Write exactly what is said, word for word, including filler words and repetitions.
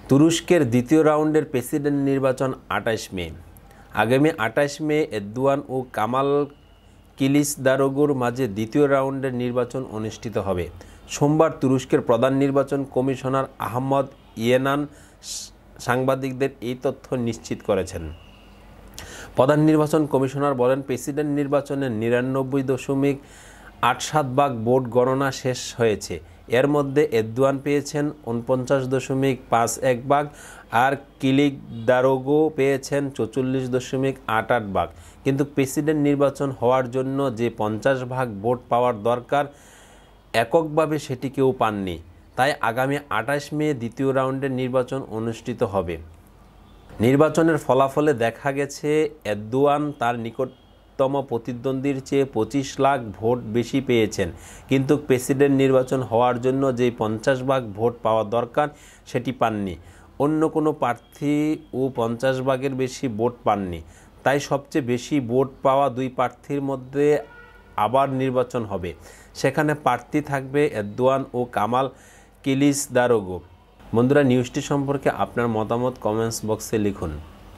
তুরস্কের দ্বিতীয় রাউন্ডের প্রেসিডেন্ট নির্বাচন আঠাশ মে। আগামী আঠাশ মে এরদোয়ান ও কামাল কিলিচদারোগুর মাঝে দ্বিতীয় রাউন্ডের নির্বাচন অনুষ্ঠিত হবে। সোমবার তুরস্কের প্রধান নির্বাচন কমিশনার আহমদ ইয়েনান সাংবাদিকদের এই তথ্য নিশ্চিত করেছেন। প্রধান নির্বাচন কমিশনার বলেন, প্রেসিডেন্ট নির্বাচনের নিরানব্বই দশমিক আট সাত ভাগ ভোট গণনা শেষ হয়েছে। এর মধ্যে এরদোয়ান পেয়েছেন উনপঞ্চাশ দশমিক পাঁচ এক ভাগ আর কিলিচদারোগু পেয়েছেন চৌচল্লিশ দশমিক আট আট ভাগ। কিন্তু প্রেসিডেন্ট নির্বাচন হওয়ার জন্য যে পঞ্চাশ ভাগ ভোট পাওয়ার দরকার এককভাবে সেটি কেউ পাননি। তাই আগামী আঠাশ মে দ্বিতীয় রাউন্ডের নির্বাচন অনুষ্ঠিত হবে। নির্বাচনের ফলাফলে দেখা গেছে এরদোয়ান তার নিকটতম প্রতিদ্বন্দ্বীর চেয়ে পঁচিশ লাখ ভোট বেশি পেয়েছেন, কিন্তু প্রেসিডেন্ট নির্বাচন হওয়ার জন্য যে পঞ্চাশ ভাগ ভোট পাওয়া দরকার সেটি পাননি। অন্য কোনো প্রার্থী ও পঞ্চাশ ভাগের বেশি ভোট পাননি। তাই সবচেয়ে বেশি ভোট পাওয়া দুই প্রার্থীর মধ্যে আবার নির্বাচন হবে। সেখানে প্রার্থী থাকবে এরদোয়ান ও কামাল কিলিচদারোগু। বন্ধুরা, নিউজটি সম্পর্কে আপনার মতামত কমেন্টস বক্সে লিখুন।